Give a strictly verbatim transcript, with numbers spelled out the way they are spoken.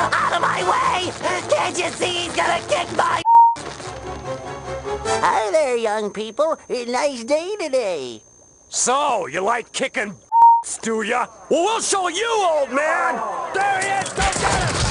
Out of my way! Can't you see he's gonna kick my... Hi there, young people. Nice day today. So, you like kicking do ya? Well, we'll show you, old man! There he is! Go get him!